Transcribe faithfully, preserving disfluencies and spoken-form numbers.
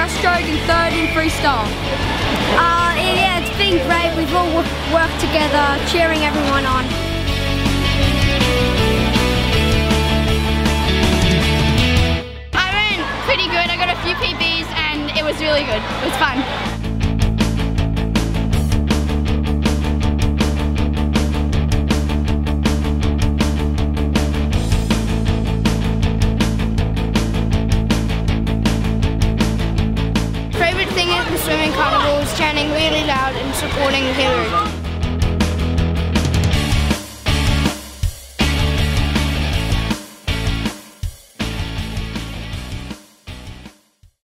breaststroke and third in freestyle. Uh, yeah, it's been great. We've all worked together, cheering everyone on. I ran pretty good. I got a few P Bs and it was really good. It was fun. Favorite thing at the swimming carnival was chanting really loud and supporting the hero.